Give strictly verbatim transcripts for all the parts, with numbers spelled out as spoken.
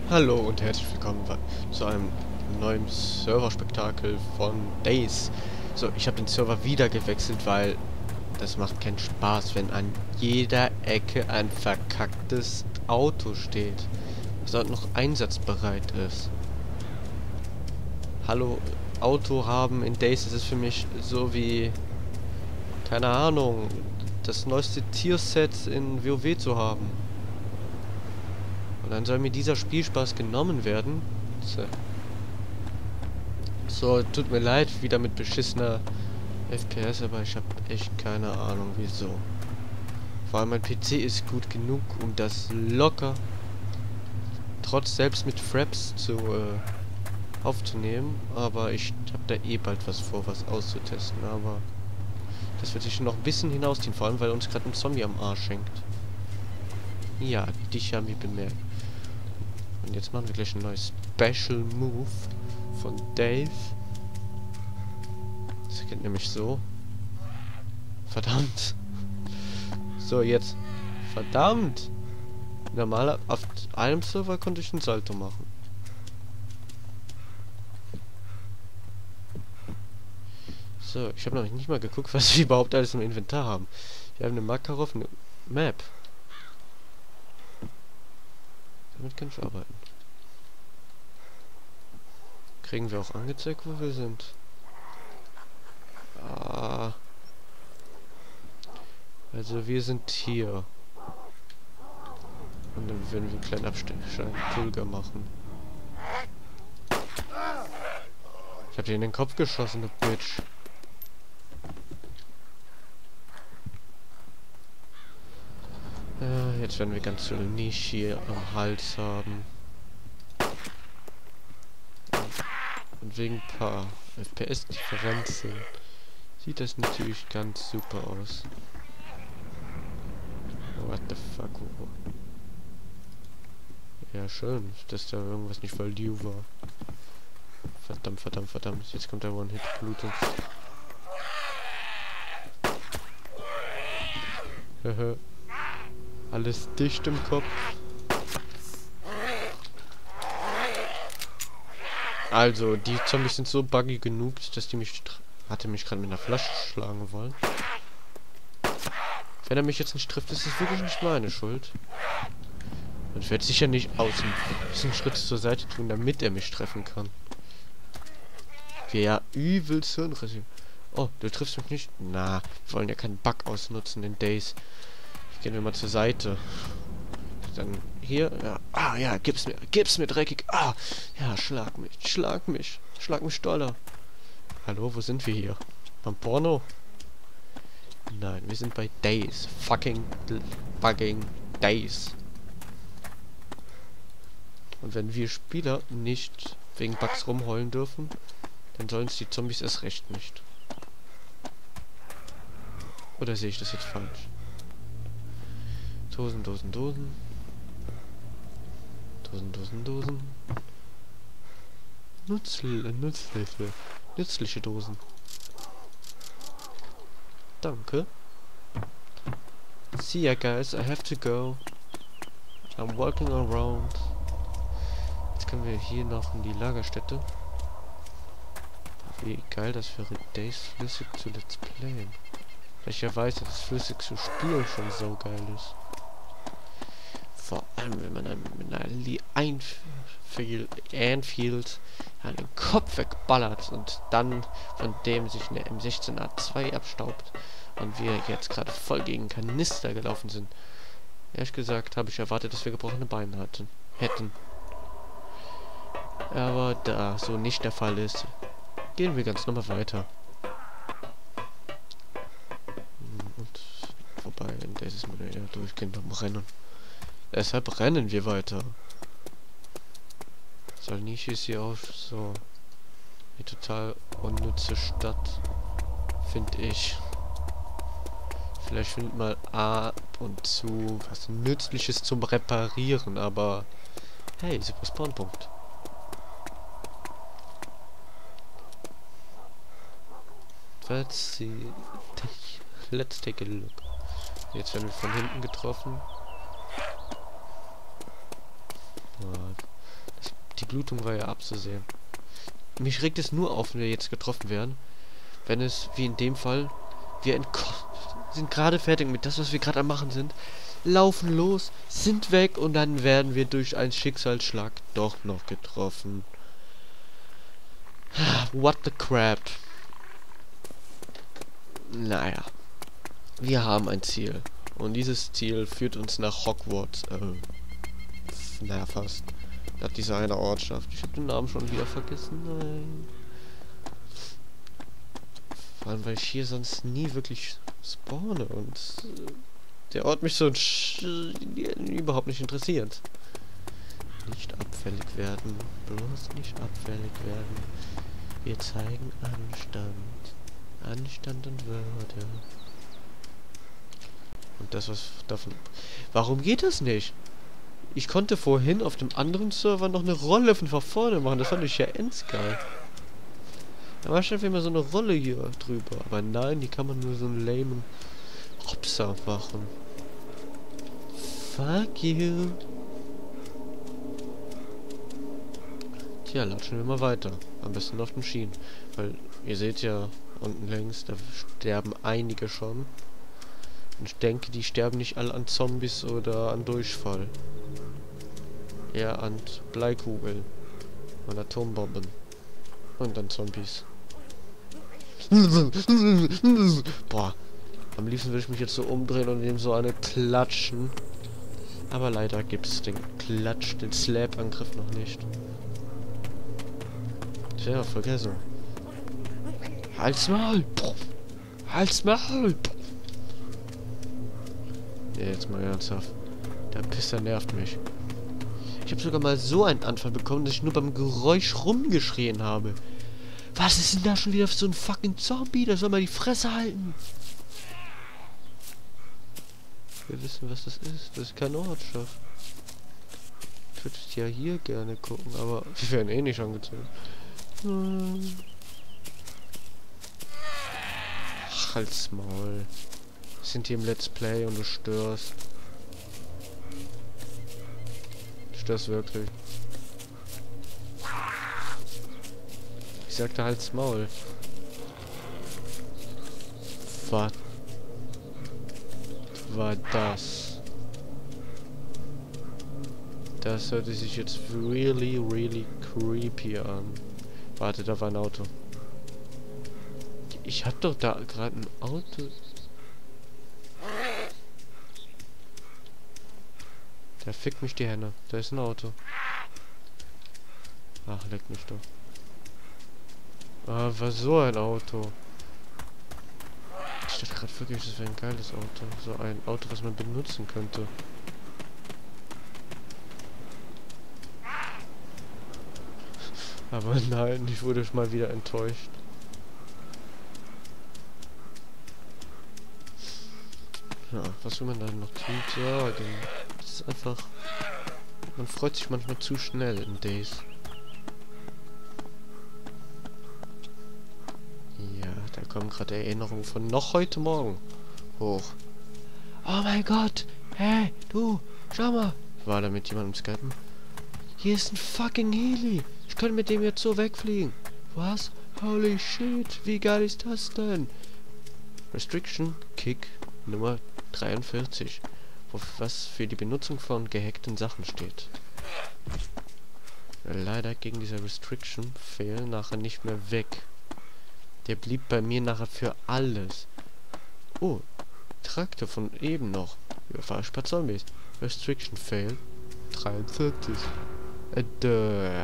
Hallo und herzlich willkommen bei, zu einem neuen Serverspektakel von Days. So, ich habe den Server wieder gewechselt, weil das macht keinen Spaß, wenn an jeder Ecke ein verkacktes Auto steht, das dort noch einsatzbereit ist. Hallo, Auto haben in Days, das ist für mich so wie, keine Ahnung, das neueste Tierset in WoW zu haben. Und dann soll mir dieser Spielspaß genommen werden. So, so tut mir leid, wieder mit beschissener F P S, aber ich habe echt keine Ahnung wieso. Vor allem mein P C ist gut genug, um das locker, trotz selbst mit Fraps zu äh, aufzunehmen. Aber ich habe da eh bald was vor, was auszutesten. Aber das wird sich noch ein bisschen hinausziehen, vor allem weil uns gerade ein Zombie am Arsch hängt. Ja, dich haben wir bemerkt. Und jetzt machen wir gleich ein neues Special Move von Dave. Das geht nämlich so. Verdammt. So, jetzt. Verdammt. Normaler, auf einem Server konnte ich einen Salto machen. So, ich habe noch nicht mal geguckt, was wir überhaupt alles im Inventar haben. Wir haben eine Makarov, eine Map. Damit kann ich arbeiten. Kriegen wir auch angezeigt, wo wir sind? Ah. Also wir sind hier. Und dann werden wir einen kleinen Abstecher, einen Pulver machen. Ich hab dir in den Kopf geschossen, du Bitch. Äh, jetzt werden wir ganz viel Nisch hier am Hals haben. Und wegen ein paar F P S-Differenzen sieht das natürlich ganz super aus. What the fuck? Ja, schön, dass da irgendwas nicht voll due war. Verdammt, verdammt, verdammt. Jetzt kommt der One-Hit-Blutung. Hehe. Alles dicht im Kopf. Also, die Zombies sind so buggy genug, dass die mich... Hatte mich gerade mit einer Flasche schlagen wollen. Wenn er mich jetzt nicht trifft, ist es wirklich nicht meine Schuld. Und ich werde sicher nicht außen einen Schritt zur Seite tun, damit er mich treffen kann. Wir ja übelst hirnrissig. Oh, du triffst mich nicht? Na, wir wollen ja keinen Bug ausnutzen in Days. Gehen wir mal zur Seite. Dann hier. Ja. Ah ja, gib's mir. Gib's mir dreckig. Ah, ja, schlag mich. Schlag mich. Schlag mich doller. Hallo, wo sind wir hier? Beim Porno? Nein, wir sind bei Days. Fucking bugging Days. Und wenn wir Spieler nicht wegen Bugs rumheulen dürfen, dann sollen es die Zombies erst recht nicht. Oder sehe ich das jetzt falsch? Dosen, Dosen, Dosen. Dosen, Dosen, Dosen. Nützl nützliche, nützliche Dosen. Danke. See ya guys, I have to go. I'm walking around. Jetzt können wir hier noch in die Lagerstätte. Wie geil das wäre, Days flüssig zu Let's Playen. Welcherweise das flüssig zu spielen schon so geil ist. Vor allem, wenn man einem mit einer Lee Enfield einen Kopf wegballert und dann von dem sich eine M sechzehn A zwei abstaubt und wir jetzt gerade voll gegen Kanister gelaufen sind. Ehrlich gesagt habe ich erwartet, dass wir gebrochene Beine hatten, hätten. Aber da so nicht der Fall ist, gehen wir ganz normal weiter. Und wobei, das ist mir ja durchgehend am Rennen. Deshalb rennen wir weiter. Salnichi ist hier auch so eine total unnütze Stadt, finde ich. Vielleicht findet man ab und zu was Nützliches zum Reparieren, aber hey, super Spawnpunkt. Let's see. Let's take a look. Jetzt werden wir von hinten getroffen. Blutung war ja abzusehen. Mich regt es nur auf, wenn wir jetzt getroffen werden. Wenn es, wie in dem Fall, wir entko- sind gerade fertig mit das, was wir gerade am machen sind, laufen los, sind weg und dann werden wir durch einen Schicksalsschlag doch noch getroffen. What the crap. Naja. Wir haben ein Ziel. Und dieses Ziel führt uns nach Hogwarts. Äh, naja, fast. Nach dieser eine Ortschaft. Ich habe den Namen schon wieder vergessen. Nein. Vor allem, weil ich hier sonst nie wirklich spawne und äh, der Ort mich so überhaupt nicht interessiert. Nicht abfällig werden. Bloß nicht abfällig werden. Wir zeigen Anstand. Anstand und Würde. Und das, was davon... Warum geht das nicht? Ich konnte vorhin auf dem anderen Server noch eine Rolle von vorne machen. Das fand ich ja endgeil. Da war schon immer so eine Rolle hier drüber. Aber nein, die kann man nur so einen lamen Hopser machen. Fuck you. Tja, latschen wir mal weiter. Am besten auf den Schienen. Weil, ihr seht ja unten längs, da sterben einige schon. Und ich denke, die sterben nicht alle an Zombies oder an Durchfall. Eher an Bleikugeln. Und Atombomben. Und dann Zombies. Boah. Am liebsten würde ich mich jetzt so umdrehen und ihm so eine klatschen. Aber leider gibt es den Klatsch, den Slap-Angriff noch nicht. Tja, vergessen. Halt's Maul! Halt's Maul! Ja, jetzt mal ernsthaft. Der Pisser nervt mich. Ich habe sogar mal so einen Anfall bekommen, dass ich nur beim Geräusch rumgeschrien habe. Was ist denn da schon wieder für so ein fucking Zombie? Der soll mal die Fresse halten. Wir wissen, was das ist. Das ist keine Ortschaft. Ich würde es ja hier gerne gucken, aber wir werden eh nicht angezählt. Hm. Ach, halt's Maul. Wir sind hier im Let's Play und du störst. Du störst wirklich. Ich sagte halt's Maul. Was war das? Das hörte sich jetzt really, really creepy an. Warte, da war ein Auto. Ich hab doch da gerade ein Auto. Da fickt mich die Henne. Da ist ein Auto. Ach, leck mich doch. Ah, war so ein Auto. Ich dachte gerade wirklich, das wäre ein geiles Auto. So ein Auto, was man benutzen könnte. Aber nein, ich wurde mal wieder enttäuscht. Ja, was will man da noch tun? Ja, das ist einfach... Man freut sich manchmal zu schnell in Days. Ja, da kommen gerade Erinnerungen von noch heute Morgen hoch. Oh mein Gott! Hey, du! Schau mal! War da mit jemandem skypen? Hier ist ein fucking Heli! Ich könnte mit dem jetzt so wegfliegen. Was? Holy shit! Wie geil ist das denn? Restriction Kick Nummer dreiundvierzig. Was für die Benutzung von gehackten Sachen steht. Leider ging dieser Restriction Fail nachher nicht mehr weg. Der blieb bei mir nachher für alles. Oh, Traktor von eben noch. Überfahre ich ein paar Zombies. Restriction Fail dreiundvierzig. Äh, duh.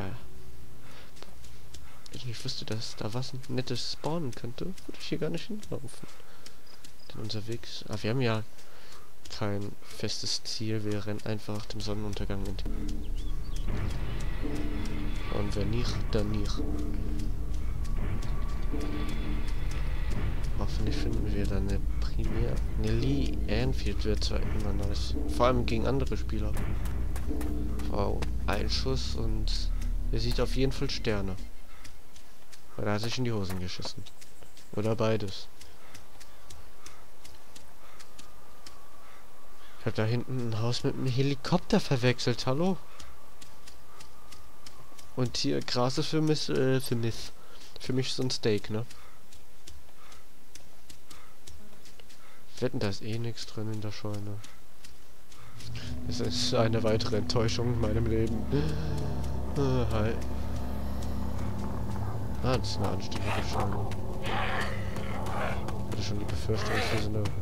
Wenn ich nicht wüsste, dass da was Nettes spawnen könnte, würde ich hier gar nicht hinlaufen. Denn unterwegs... Ah, wir haben ja kein festes Ziel. Wir rennen einfach dem Sonnenuntergang entgegen. Und wenn nicht, dann nicht. Hoffentlich finden wir dann eine Primär... Eine Lee Anfield wird zwar immer nice. Vor allem gegen andere Spieler. Wow, ein Schuss und er sieht auf jeden Fall Sterne. Oder hat sich in die Hosen geschissen. Oder beides. Ich habe da hinten ein Haus mit einem Helikopter verwechselt, hallo? Und hier Gras ist für mich, äh, für mich, für mich so ein Steak, ne? Wetten, da ist eh nichts drin in der Scheune. Es ist eine weitere Enttäuschung in meinem Leben. Ah, hi. Ah, das ist eine anständige Scheune. Ich hatte schon die Befürchtung für so eine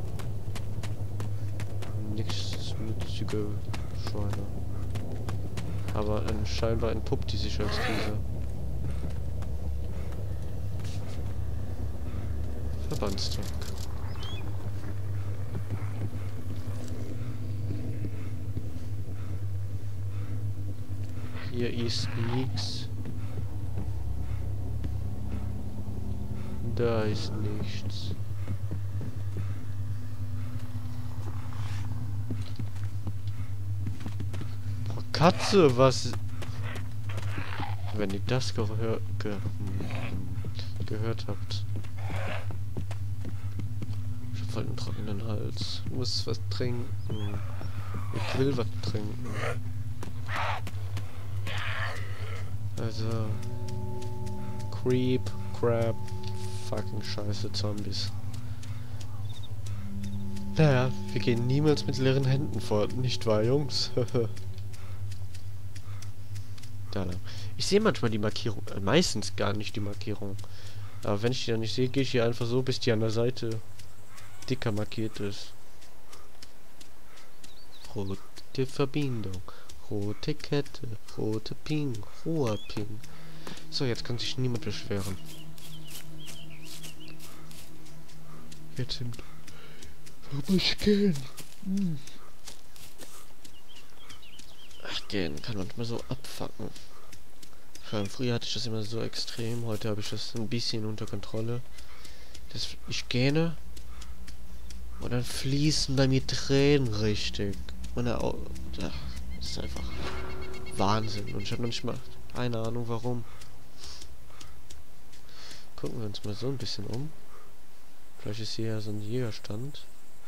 nichtsnützige Scheune. Aber ähm, scheinbar entpuppt die sich als diese. Verbandstag. Hier ist nichts. Da ist nichts. Boah, Katze, was... Wenn ihr das gehör ge hm, gehört habt. Ich hab voll einen trockenen Hals. Ich muss was trinken. Ich will was trinken. Also... Creep, Crap, fucking scheiße Zombies. Naja, wir gehen niemals mit leeren Händen fort, nicht wahr, Jungs? Da lang. Ich sehe manchmal die Markierung, äh, meistens gar nicht die Markierung. Aber wenn ich die dann nicht sehe, gehe ich hier einfach so, bis die an der Seite dicker markiert ist. Rote Verbindung, rote Kette, rote Ping, hoher Ping. So, jetzt kann sich niemand beschweren. Jetzt sind... Aber ich gehen. Hm. Ach, gehen kann manchmal so abfacken. Vor allem früher hatte ich das immer so extrem. Heute habe ich das ein bisschen unter Kontrolle. Das, ich gähne. Und dann fließen bei mir Tränen richtig. Und der Au ja, das ist einfach Wahnsinn. Und ich habe noch nicht mal eine Ahnung warum. Gucken wir uns mal so ein bisschen um. Vielleicht ist hier ja so ein Jägerstand.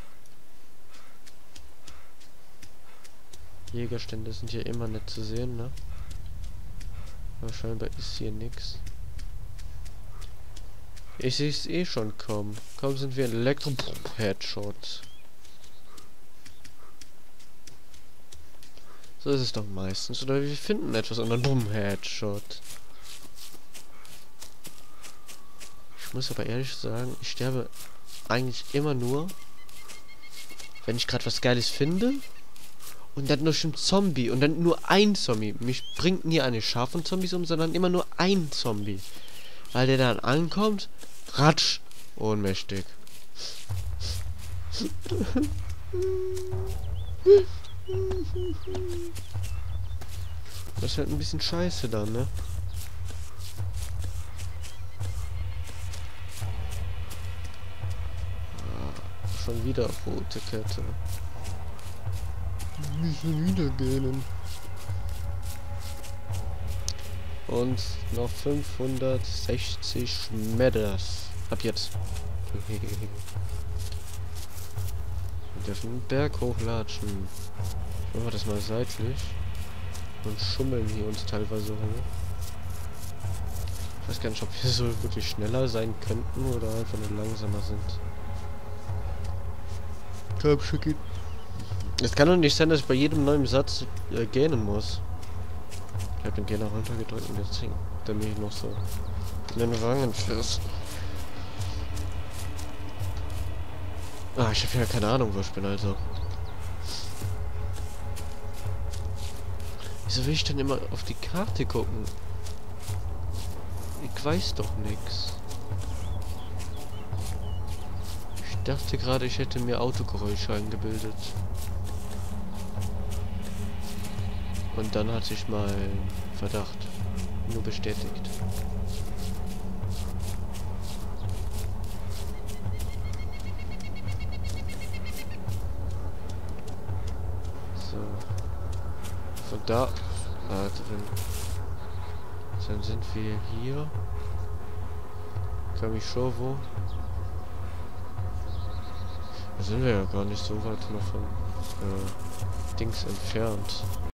Jägerstände sind hier immer nett zu sehen, ne? Aber scheinbar ist hier nichts. Ich sehe es eh schon kommen. Kaum sind wir Elektro-Headshot. So ist es doch meistens. Oder wir finden etwas und dann bumm, Headshot. Ich muss aber ehrlich sagen, ich sterbe eigentlich immer nur, wenn ich gerade was Geiles finde. Und dann nur ein Zombie. Und dann nur ein Zombie. Mich bringt nie eine Schar von Zombies um, sondern immer nur ein Zombie. Weil der dann ankommt, ratsch, ohnmächtig. Das ist halt ein bisschen scheiße dann, ne? Ah, schon wieder rote Kette. Müssen wieder gehen. Und noch fünfhundertsechzig Schmedders. Ab jetzt. Wir dürfen den Berg hochlatschen. Machen wir das mal seitlich. Und schummeln hier uns teilweise hoch. Ich weiß gar nicht, ob wir so wirklich schneller sein könnten oder einfach nur langsamer sind. Komm, es kann doch nicht sein, dass ich bei jedem neuen Satz äh, gähnen muss. Ich hab den Gähner runtergedrückt und jetzt hängt der mich noch so in den Wangen fest. Ah, ich habe ja keine Ahnung, wo ich bin, also. Wieso will ich denn immer auf die Karte gucken? Ich weiß doch nichts. Ich dachte gerade, ich hätte mir Autogeräusche eingebildet. Und dann hat sich mein Verdacht nur bestätigt. So. Von da ah, drin. Dann sind wir hier. Kamishowo. Da sind wir ja gar nicht so weit noch von äh, Dings entfernt.